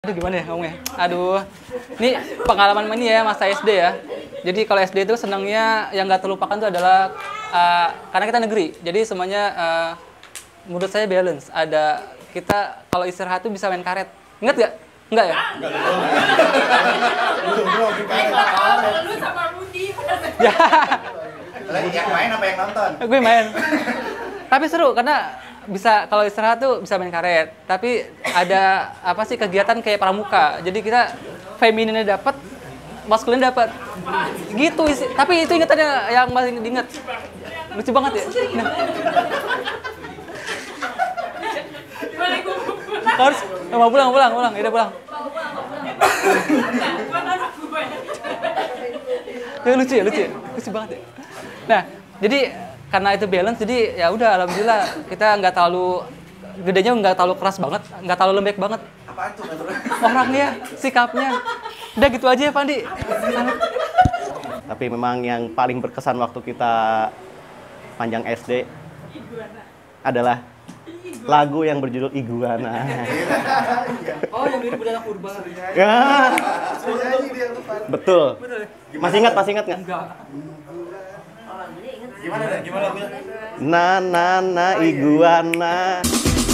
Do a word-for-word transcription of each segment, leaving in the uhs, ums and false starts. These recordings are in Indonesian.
Aduh gimana ya ngomongnya? Aduh, ini pengalaman ini ya masa S D ya. Jadi kalau S D itu senangnya yang nggak terlupakan itu adalah uh, karena kita negeri. Jadi semuanya uh, menurut saya balance. Ada kita kalau istirahat tuh bisa main karet. Ingat nggak? Enggak ya? Lu sama Rudi. Ya. Yang main apa yang nonton? Gue main. Tapi seru karena bisa kalau istirahat tuh bisa main karet. Tapi ada apa sih kegiatan kayak pramuka. Jadi kita femininnya dapat, maskulinnya dapat. Gitu isi. Tapi itu ingatannya yang paling diingat. Lucu banget ya. Nah. Harus mau pulang, pulang, pulang, udah pulang. Ya, lucu ya, lucu ya, lucu banget ya. Nah, jadi karena itu balance, jadi ya udah alhamdulillah kita nggak terlalu gedenya nggak terlalu keras banget, nggak terlalu lembek banget. Apaan tuh? Orangnya, sikapnya, udah gitu aja ya Pandi. Tapi memang yang paling berkesan waktu kita panjang S D adalah lagu yang berjudul Iguana. Oh, yang mirip budak purba. Ya. Betul. Masih ingat, masih ingat nggak? Enggak. Gimana deh? Gimana lagunya? Na na na iguana.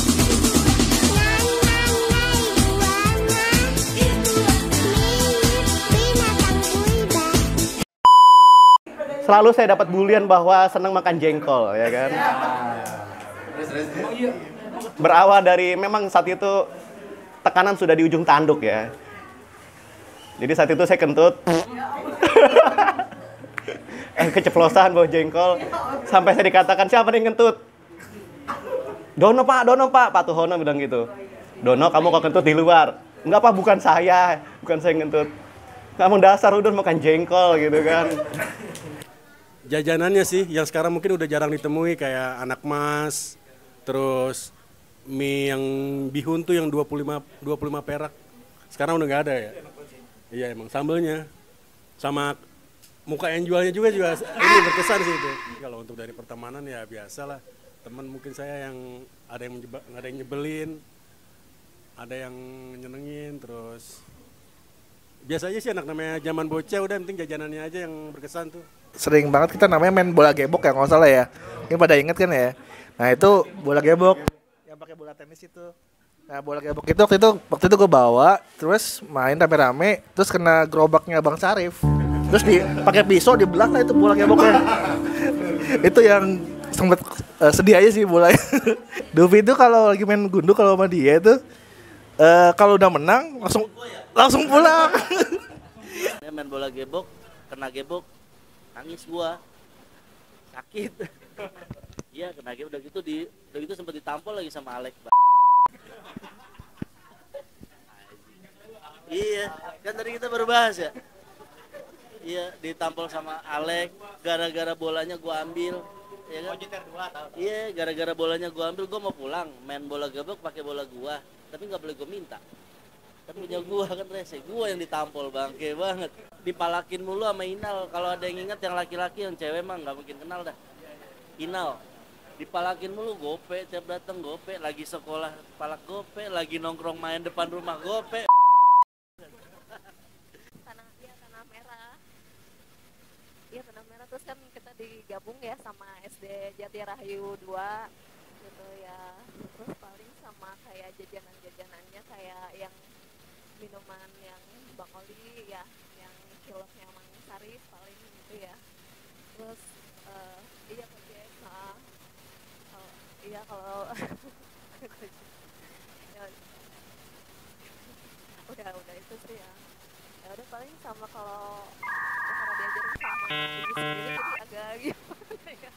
Selalu saya dapat bulian bahwa senang makan jengkol, ya kan? Berawal dari memang saat itu tekanan sudah di ujung tanduk ya. Jadi saat itu saya kentut. eh keceplosan bawa jengkol sampai saya dikatakan siapa yang kentut? Dono Pak, Dono Pak, Pak Tuhono bilang gitu. Dono kamu kok kentut di luar? Enggak Pak, bukan saya, bukan saya yang kentut. Kamu dasar udah makan jengkol gitu kan. Jajanannya sih yang sekarang mungkin udah jarang ditemui kayak anak mas, terus mie yang bihun tuh yang dua puluh lima perak. Sekarang udah nggak ada ya. Iya emang sambelnya sama muka yang jualnya juga juga ini berkesan sih itu. Kalau untuk dari pertemanan ya biasa lah. Teman mungkin saya yang ada yang menjeba, ada yang nyebelin, ada yang nyenengin, terus biasa aja sih anak namanya zaman bocah udah penting jajanannya aja yang berkesan tuh. Sering banget kita namanya main bola gebok ya nggak salah ya. Ini pada inget kan ya. Nah itu bola gebok yang pakai bola tenis itu. Nah bola gebok itu waktu itu waktu itu gue bawa terus main rame-rame terus kena gerobaknya Bang Syarif. Terus di pakai pisau dibelah lah itu bola geboknya. Itu yang sempat uh, sedih aja sih bolanya. Duvi itu kalau lagi main gundu kalau sama dia itu uh, kalau udah menang langsung langsung pulang. Main bola gebok kena gebok nangis gua sakit. Iya kena gebok udah gitu di udah gitu sempat ditampol lagi sama Alex. Iya kan tadi kita baru bahas ya. Iya ditampol sama Alex gara-gara bolanya gua ambil. Ya kan? Iya gara-gara bolanya gua ambil gua mau pulang main bola gebok pakai bola gua tapi nggak boleh gua minta. Kan punya gua kan rese, gua yang ditampol bangke banget. Dipalakin mulu sama Inal, kalau ada yang ingat yang laki-laki yang cewek mah nggak mungkin kenal dah. Inal, dipalakin mulu gope, tiap datang gope, lagi sekolah palak gope, lagi nongkrong main depan rumah gope. Tanah iya tanah merah. Iya tanah merah terus kan kita digabung ya sama S D Jati Rahayu dua gitu ya. Terus paling sama kayak jajanan-jajanannya kayak yang minuman yang Bang Oli ya, yang ciloknya Mang Sarif paling gitu ya. Terus uh, iya Kojek, uh, uh, iya kalau ya, udah udah itu sih ya. Ya udah paling sama kalau ya, karena diajarin sama ibu sendiri jadi agak gimana ya.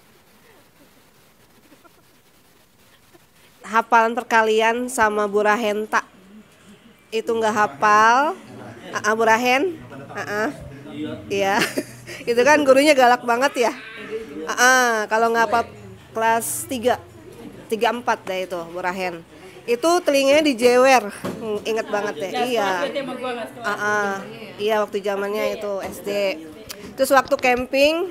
Hafalan perkalian sama Burahenta itu nggak hafal. Aa Burahen, Aa, iya, itu kan gurunya galak banget ya. Aa, kalau nggak apa kelas tiga, tiga empat deh itu Burahen. Itu telinganya dijewer, hmm, inget banget ya. Iya. Aa, iya waktu zamannya itu S D. Terus waktu camping,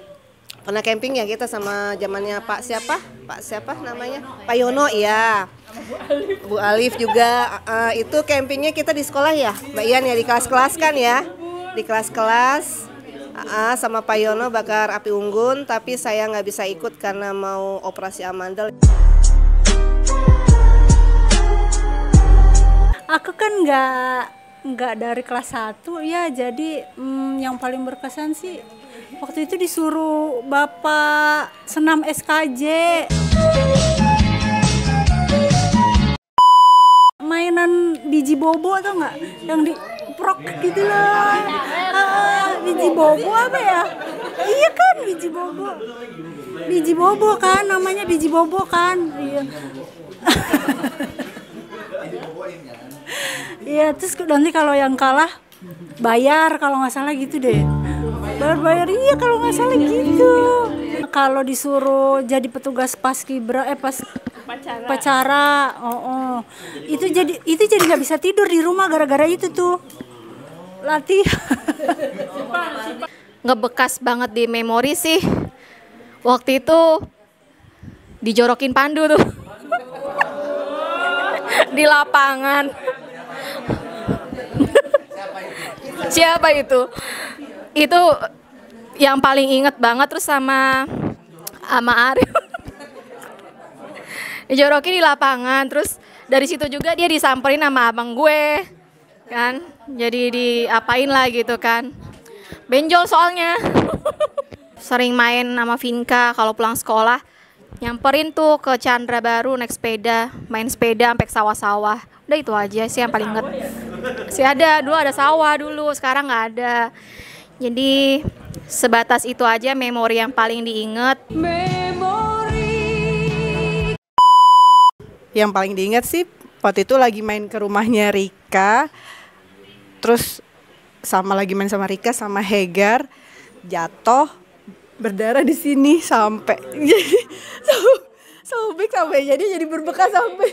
pernah camping ya kita sama zamannya Pak siapa? Pak siapa namanya? Pak Yono, iya. Bu Alif juga uh, itu campingnya kita di sekolah ya, Mbak Ian ya, di kelas-kelas kan ya, di kelas-kelas uh, sama Pak Yono bakar api unggun, tapi saya nggak bisa ikut karena mau operasi amandel. Aku kan nggak nggak dari kelas satu ya, jadi hmm, yang paling berkesan sih waktu itu disuruh bapak senam S K J. Mainan biji bobo atau nggak? Yang di prok gitu loh. Ah, biji bobo apa ya? Iya kan biji bobo. Biji bobo kan namanya biji bobo kan. Iya. Iya, terus nanti kalau yang kalah bayar kalau nggak salah gitu deh. Bayar-bayar iya kalau nggak salah gitu. Kalau disuruh jadi petugas paskibra eh pas pacara, pacara oh, oh. itu jadi itu jadi nggak bisa tidur di rumah gara-gara itu tuh latih. Ngebekas banget di memori sih. Waktu itu dijorokin Pandu tuh di lapangan. Siapa itu? Itu yang paling inget banget, terus sama sama Ariel. Dijorokin di lapangan, terus dari situ juga dia disamperin sama abang gue kan, jadi diapain lah gitu kan, benjol soalnya. Sering main sama Vinka kalau pulang sekolah, nyamperin tuh ke Chandra Baru naik sepeda, main sepeda sampai ke sawah-sawah. Udah itu aja sih yang paling inget. Sih ada, dulu ada sawah dulu, sekarang nggak ada. Jadi sebatas itu aja memori yang paling diinget. Yang paling diingat sih waktu itu lagi main ke rumahnya Rika, terus sama lagi main sama Rika sama Hegar, jatuh berdarah di sini sampai jadi sobek sampai jadi jadi berbekas sampai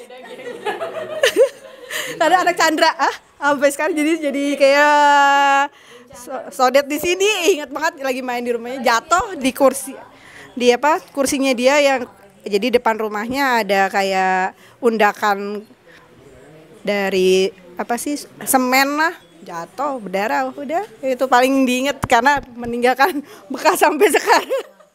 karena anak Chandra ah sampai sekarang jadi jadi kayak sodet di sini. Ingat banget lagi main di rumahnya, jatuh di kursi di apa kursinya dia yang jadi depan rumahnya ada kayak undakan dari apa sih semen lah, jatuh berdarah. Udah itu paling diinget karena meninggalkan bekas sampai sekarang.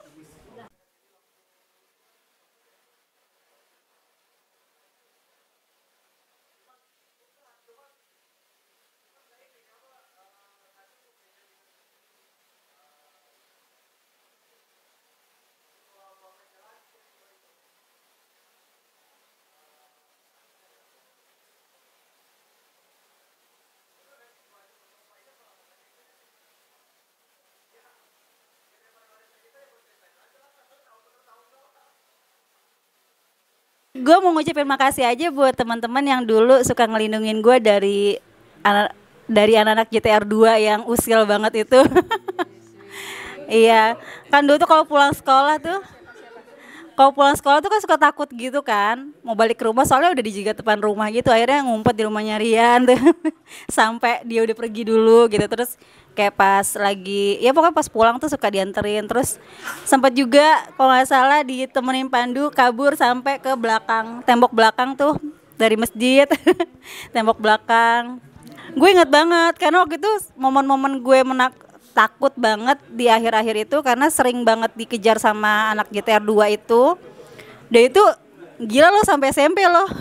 Gue mau ngucapin makasih aja buat teman-teman yang dulu suka ngelindungin gue dari anak dari anak-anak J T R dua yang usil banget itu. Iya, kan dulu tuh kalau pulang sekolah tuh kalau pulang sekolah tuh kan suka takut gitu kan, mau balik ke rumah soalnya udah dijaga depan rumah gitu, akhirnya ngumpet di rumahnya Rian tuh sampai dia udah pergi dulu gitu. Terus kayak pas lagi ya pokoknya pas pulang tuh suka dianterin, terus sempat juga kalau nggak salah ditemenin Pandu kabur sampai ke belakang tembok belakang tuh dari masjid. Tembok belakang gue inget banget karena waktu itu momen-momen gue menak takut banget di akhir-akhir itu karena sering banget dikejar sama anak J T R dua itu. Dia itu gila loh sampai S M P loh.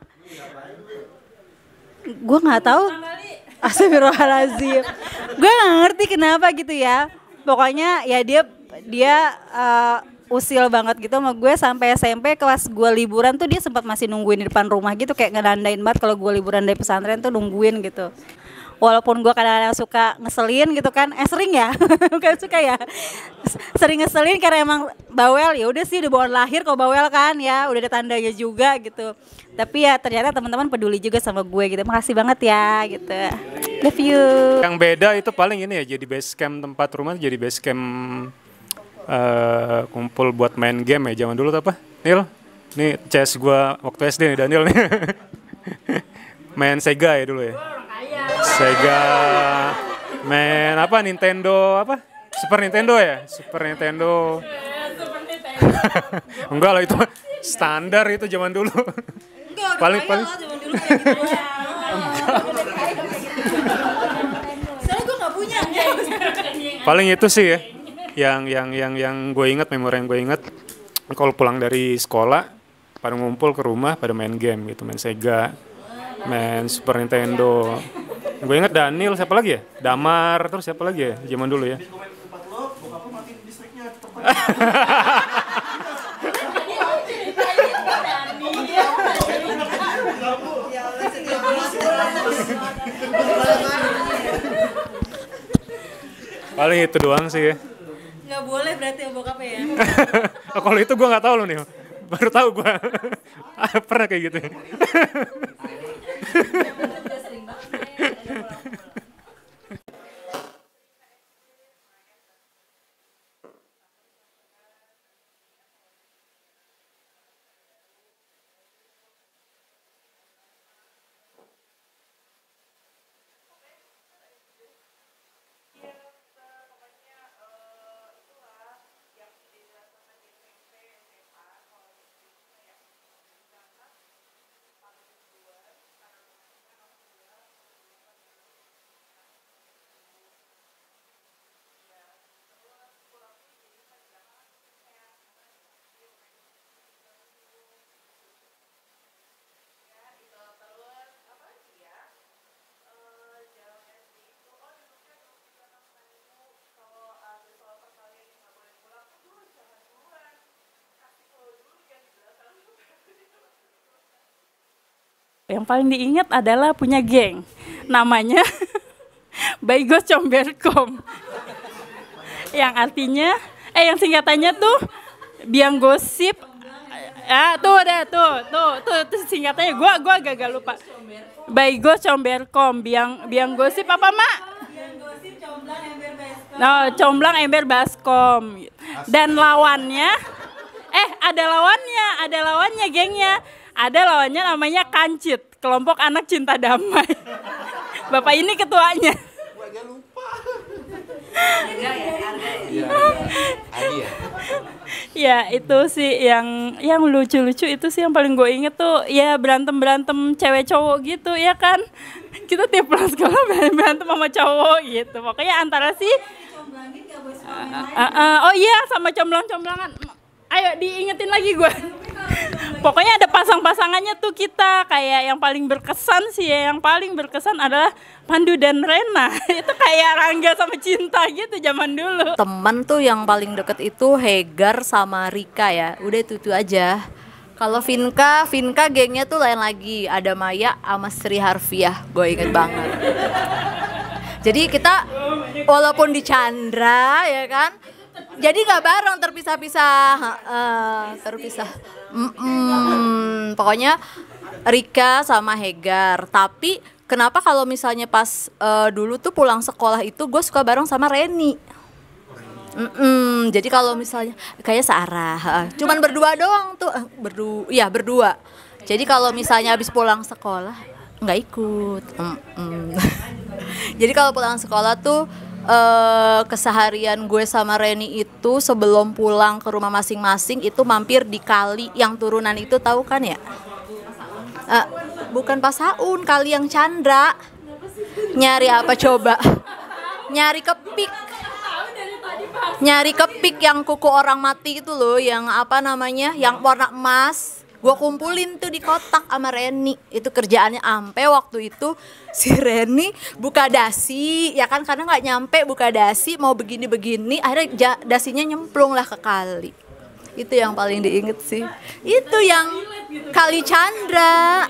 Gue nggak tahu. Astagfirullahaladzim. Gue nggak ngerti kenapa gitu ya. Pokoknya ya dia dia uh, usil banget gitu sama gue sampai S M P. Kelas gue liburan tuh dia sempat masih nungguin di depan rumah gitu, kayak ngedandain banget kalau gue liburan dari pesantren tuh nungguin gitu. Walaupun gue kadang-kadang suka ngeselin gitu kan, eh sering ya, bukan suka ya, sering ngeselin karena emang bawel. Ya udah sih udah bawaan lahir kok bawel kan ya, udah ada tandanya juga gitu. Tapi ya ternyata teman-teman peduli juga sama gue gitu. Makasih banget ya gitu. Love you. Yang beda itu paling ini ya, jadi base camp tempat rumah jadi base camp uh, kumpul buat main game ya zaman dulu tuh apa? Nil, nih C S gue waktu S D nih Daniel nih. Main Sega ya dulu ya. Sega, main apa Nintendo apa Super Nintendo ya Super Nintendo. Enggak lah itu standar itu zaman dulu. kayak udah Paling- kaya paling- lah zaman dulu kayak gitu. Soalnya gue nggak punya. Paling itu sih ya, yang yang yang yang gue inget, memori yang gue inget, kalau pulang dari sekolah, pada ngumpul ke rumah, pada main game gitu, main Sega, main Super Nintendo. Gue inget Daniel, siapa lagi ya? Damar, terus siapa lagi ya? Zaman dulu ya. Paling itu doang sih ya. Nggak boleh berarti ya bokapnya ya. Oh, kalau itu gue nggak tahu loh nih, baru tahu gue. Pernah kayak gitu. Yang paling diingat adalah punya geng, namanya Baigos Combercom, yang artinya, eh yang singkatannya tuh biang gosip, ah tuh ada tuh tuh tuh, tuh singkatannya, gua gua agak lupa. Baigos Combercom, biang biang gosip apa mak? No, comblang ember baskom. Dan lawannya, eh ada lawannya, ada lawannya gengnya. Ada lawannya namanya Kancit, kelompok anak cinta damai. Bapak ini ketuanya. Ya itu sih yang yang lucu-lucu, itu sih yang paling gue inget tuh, ya berantem-berantem cewek cowok gitu ya kan. Kita tiap pulang sekolah berantem sama cowok gitu. Pokoknya antara sih uh, uh, uh, oh iya sama comblang-comblangan. Ayo diingetin lagi gue. Pokoknya ada pasang-pasangannya tuh kita, kayak yang paling berkesan sih ya, yang paling berkesan adalah Pandu dan Rena. Itu kayak Rangga sama Cinta gitu zaman dulu. Temen tuh yang paling deket itu Hegar sama Rika ya, udah itu, itu aja. Kalau Vinka, Vinka gengnya tuh lain lagi, ada Maya sama Sri Harfiah, gue inget banget. Jadi kita walaupun di Chandra ya kan, jadi nggak bareng, terpisah-pisah, uh, terpisah. Mm-mm. Pokoknya Rika sama Hegar. Tapi kenapa kalau misalnya pas uh, dulu tuh pulang sekolah itu gue suka bareng sama Reni. Mm-mm. Jadi kalau misalnya kayak searah, cuman berdua doang tuh, berdua, iya berdua. Jadi kalau misalnya habis pulang sekolah nggak ikut. Mm-mm. Jadi kalau pulang sekolah tuh Uh, keseharian gue sama Reni itu sebelum pulang ke rumah masing-masing itu mampir di kali yang turunan itu, tahu kan ya? Uh, bukan Pasaun, kali yang Chandra. Nyari apa coba? Nyari kepik. Nyari kepik yang kuku orang mati itu loh, yang apa namanya? Yang warna emas. Gue kumpulin tuh di kotak sama Reni. Itu kerjaannya ampe waktu itu si Reni buka dasi, ya kan, karena nggak nyampe buka dasi, mau begini-begini, akhirnya dasinya nyemplung lah ke kali. Itu yang paling diinget sih. Itu yang Kali Chandra.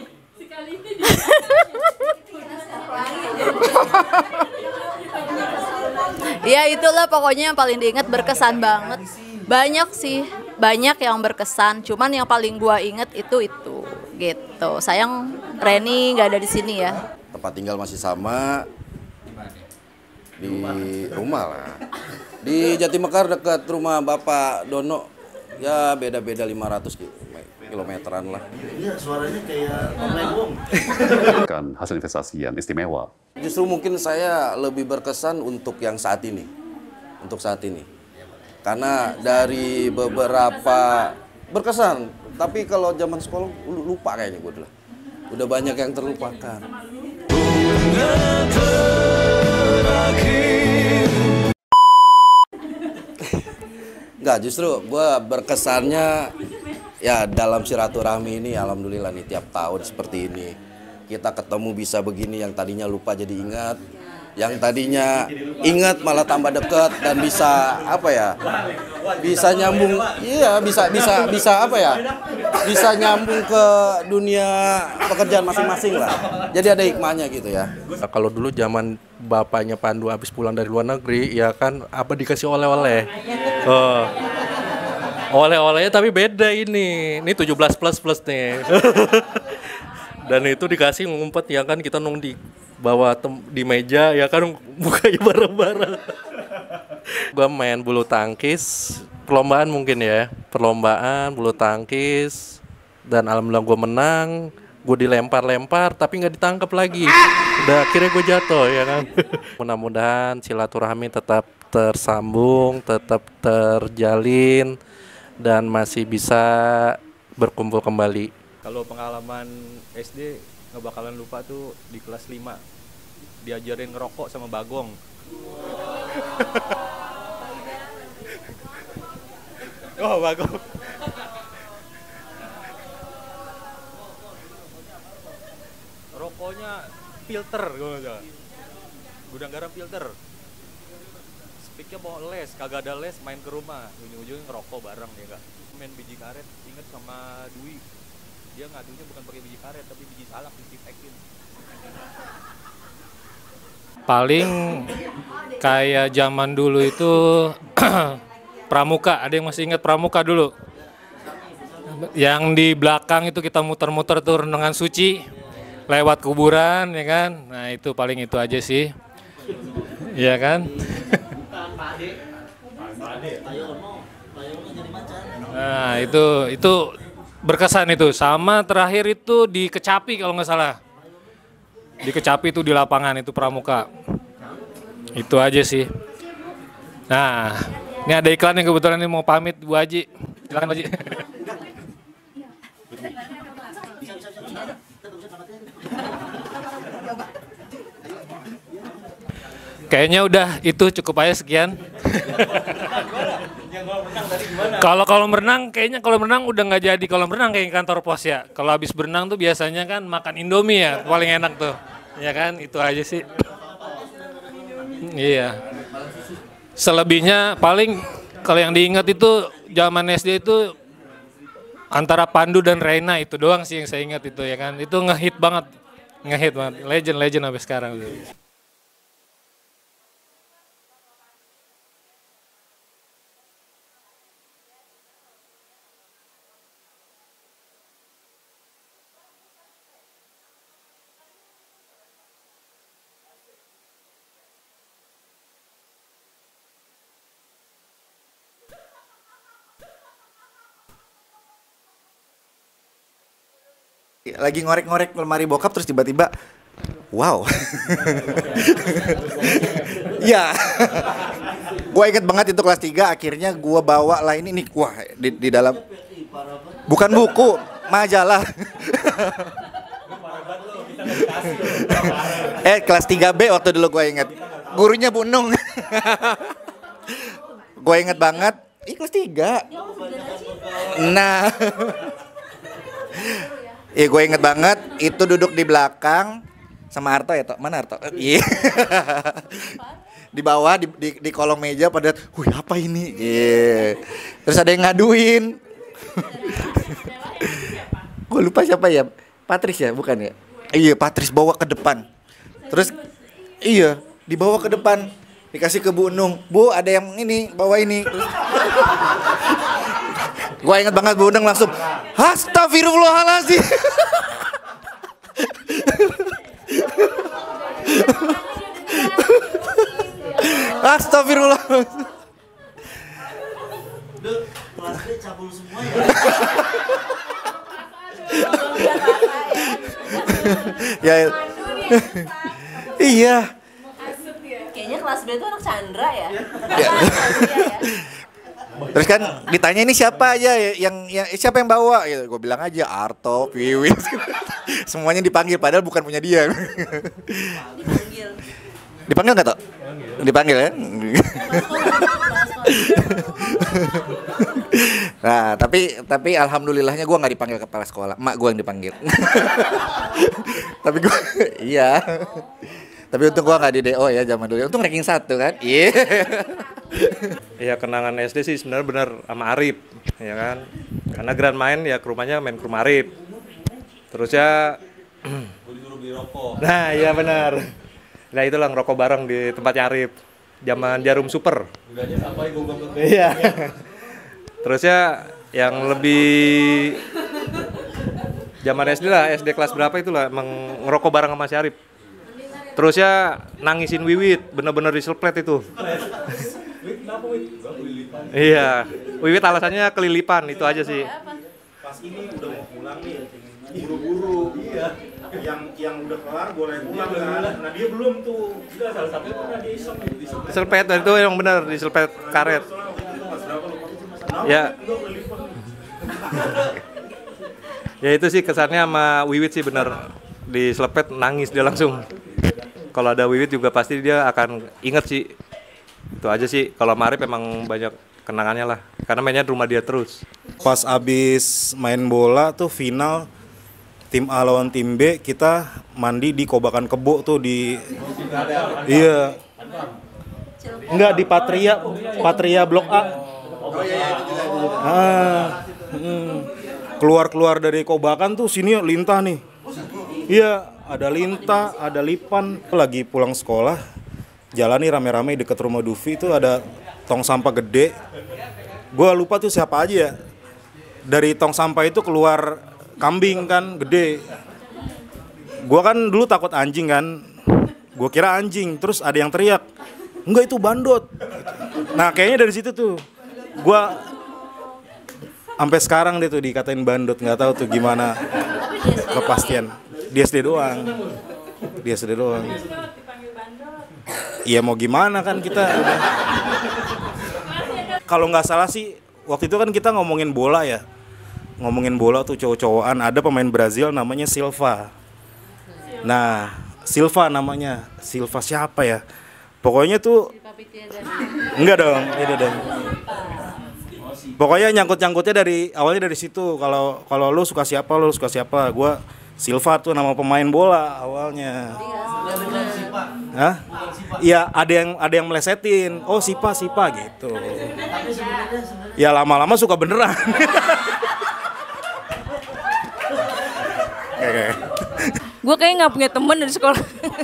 Ya itulah pokoknya yang paling diinget, berkesan banget. Banyak sih, banyak yang berkesan. Cuman yang paling gua inget itu itu gitu. Sayang Reni nggak ada di sini ya. Tempat tinggal masih sama, di rumah lah. Di Jatimekar dekat rumah Bapak Dono, ya beda-beda lima ratus kilometeran lah. Iya, suaranya kayak online boom. Kan hasil investasi yang istimewa. Justru mungkin saya lebih berkesan untuk yang saat ini, untuk saat ini. Karena dari beberapa berkesan, tapi kalau zaman sekolah lupa kayaknya gue dulu. Udah banyak yang terlupakan. Enggak, justru gue berkesannya ya dalam silaturahmi ini alhamdulillah nih tiap tahun seperti ini. Kita ketemu bisa begini, yang tadinya lupa jadi ingat, yang tadinya ingat malah tambah dekat dan bisa apa ya? Bisa nyambung, iya bisa bisa bisa apa ya? Bisa nyambung ke dunia pekerjaan masing-masing lah. Jadi ada hikmahnya gitu ya. Nah, kalau dulu zaman bapaknya Pandu habis pulang dari luar negeri, ya kan apa dikasih oleh-oleh. Oh. Oleh-olehnya tapi beda ini. Ini tujuh belas plus plus nih. Dan itu dikasih ngumpet ya kan, kita nong di bawah tem- di meja ya kan, bukanya bareng-bareng. Gua main bulu tangkis, perlombaan mungkin ya. Perlombaan bulu tangkis dan alhamdulillah gua menang. Gue dilempar-lempar tapi nggak ditangkap lagi. Udah akhirnya gue jatuh ya kan. Mudah-mudahan silaturahmi tetap tersambung, tetap terjalin dan masih bisa berkumpul kembali. Kalau pengalaman S D nggak bakalan lupa tuh di kelas lima. Diajarin ngerokok sama Bagong. Oh, Bagong. Rokoknya filter, gue nggak. Gudang garam filter. Speaknya bawa les, kagak ada les, main ke rumah. Ujung-ujungnya ngerokok bareng ya nggak. Main biji karet, inget sama Dwi. Dia ngadunya bukan pakai biji karet, tapi biji salak disinfektin. Paling kayak zaman dulu itu pramuka, ada yang masih ingat pramuka dulu? Yang di belakang itu kita muter-muter tuh renungan suci, lewat kuburan ya kan? Nah itu paling itu aja sih, iya kan? Nah itu itu berkesan itu. Sama terakhir itu di Kecapi kalau nggak salah. Di Kecapi itu di lapangan itu pramuka. Itu aja sih. Nah, ini ada iklan yang kebetulan ini mau pamit Bu Haji. Silakan Bu Haji. Kayaknya udah itu cukup aja sekian. Kalau kalau berenang kayaknya kalau berenang udah nggak jadi kalau berenang kayak kantor pos ya. Kalau habis berenang tuh biasanya kan makan Indomie ya paling enak tuh. Ya kan itu aja sih. Iya. Selebihnya paling kalau yang diingat itu zaman S D itu antara Pandu dan Reina itu doang sih yang saya ingat itu ya kan. Itu ngehit banget. Ngehit banget. Legend-legend sampai sekarang. Lagi ngorek-ngorek lemari bokap terus tiba-tiba wow. Ya. Gue inget banget itu kelas tiga, akhirnya gue bawa lah ini nih, wah di, di dalam bukan buku, majalah. eh kelas tiga B waktu dulu gue inget. Gurunya Bu Nung. Gue inget banget, ih kelas tiga. Nah. Iya gue inget banget itu duduk di belakang sama Arto ya, Tok? Mana Arto? Iya. Di bawah di, di, di kolong meja pada, wih apa ini? Iya. Terus ada yang ngaduin. Gue lupa siapa ya? Patris ya, bukan ya? Iya, Patris bawa ke depan. Terus iya, dibawa ke depan. Dikasih ke Bu Nung. Bu, ada yang ini, bawa ini. Gue inget banget Bu Nung langsung, astagfirullahaladzim. Astagfirullah. Kelas B cabul semua ya. Ya. Iya. Kayaknya kelas B itu anak Chandra ya. Ya. Terus kan ditanya ini siapa aja yang, yang siapa yang bawa gitu. Gue bilang aja Arto, Wiwin. Semuanya dipanggil padahal bukan punya dia. Dipanggil nggak toh? Dipanggil ya. Nah, tapi tapi alhamdulillahnya gue nggak dipanggil kepala sekolah, emak gue yang dipanggil. Tapi gue, iya. Tapi untung gue nggak di D O ya zaman dulu. Untung ranking satu kan. Iya. Ya kenangan S D sih sebenarnya benar sama Arif, ya kan. Karena Grand main ya ke rumahnya main ke rumah Arif. Terus ya. Nah, iya benar. Nah itulah ngerokok bareng di tempatnya Arif. Zaman Jarum Super. Iya. Terus ya yang lebih zaman S D lah, S D kelas berapa itulah emang ngerokok bareng sama si Arif. Terus ya nangisin Wiwit, bener-bener diselplet itu. Iya, Wiwit alasannya kelilipan, itu aja sih. Pas ini udah mau pulang nih, buru-buru. Iya. Yang yang udah kelar boleh pulang kan. Nah dia belum tuh. Enggak, salah satunya pernah diiseng gitu. Diselplet, itu yang bener, diselplet karet. Ya. Ya itu sih kesannya sama Wiwit sih bener. Diselplet nangis dia langsung. Kalau ada Wiwit juga pasti dia akan inget sih. Itu aja sih. Kalau Marip emang banyak kenangannya lah. Karena mainnya di rumah dia terus. Pas abis main bola tuh final tim A lawan tim B, kita mandi di Kobakan Kebo tuh di iya. Enggak di Patria, Patria Blok A. Ah. Hmm. Keluar-keluar dari Kobakan tuh sini lintah nih. Iya, ada lintah, ada lipan. Lagi pulang sekolah, jalan nih rame-rame deket rumah Dufi itu ada tong sampah gede. Gua lupa tuh siapa aja ya. Dari tong sampah itu keluar kambing kan gede. Gua kan dulu takut anjing kan. Gua kira anjing, terus ada yang teriak, "Enggak, itu bandot." Nah, kayaknya dari situ tuh gua sampai sekarang deh tuh dikatain bandot, nggak tahu tuh gimana kepastian. Di S D doang. Di S D doang. Iya mau gimana kan kita udah. Kalau nggak salah sih waktu itu kan kita ngomongin bola ya. Ngomongin bola tuh cowok-cowokan, ada pemain Brazil namanya Silva. Nah, Silva namanya. Silva siapa ya? Pokoknya tuh enggak dong, beda dong. Pokoknya nyangkut-nyangkutnya dari awalnya dari situ. Kalau kalau lu suka siapa, lu suka siapa? Gua Silva tuh nama pemain bola awalnya. Hah? Iya, ada yang ada yang melesetin. Oh, Sipa, Sipa gitu. Ya lama-lama suka beneran. Gue kayak nggak punya teman dari sekolah.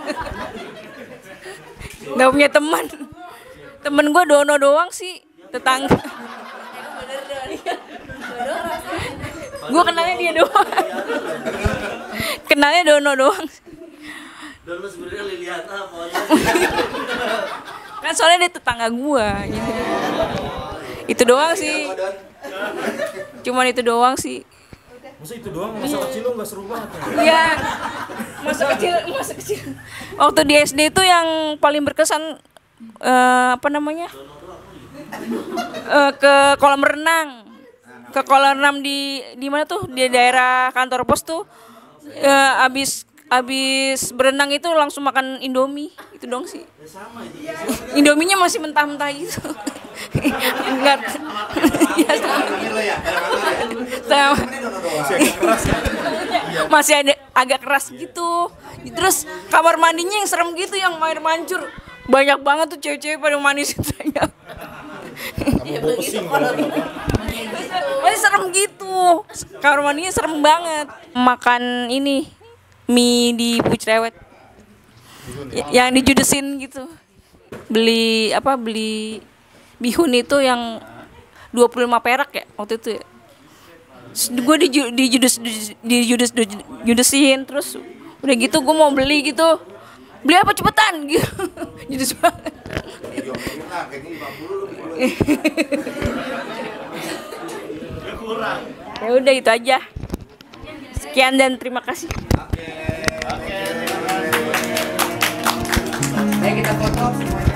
Nggak punya teman. Temen gue Dono doang sih, tetangga. Gue kenalnya dia doang. Kenalnya Dono doang. Dono sebenarnya Liliana apa? Kan soalnya dia tetangga gue gitu. Itu doang sih. Cuman itu doang sih. Masa itu doang, masa kecil lo nggak seru banget ya? Iya, masa kecil, masa kecil. Waktu di S D itu yang paling berkesan uh, apa namanya? Uh, ke kolam renang, ke kolam renang di di mana tuh di daerah kantor pos tuh. Uh, abis abis berenang itu langsung makan Indomie, itu dong sih. Indominya masih mentah-mentah gitu. Enggak. Ya, sama. Masih ada agak keras gitu. Terus kamar mandinya yang serem gitu, yang air mancur. Banyak banget tuh cewek-cewek pada mandi situ. Masih serem gitu. Kamar mandinya serem banget. Makan ini mie di Pucrewet. Yang dijudesin gitu. Beli apa? Beli bihun itu yang dua puluh lima perak ya waktu itu ya. Gue di dijudes dijudes judesin terus udah gitu gue mau beli gitu. Beli apa cepetan gitu. Judes banget. Ya udah itu aja. Sekian dan terima kasih. Ayo kita foto semuanya.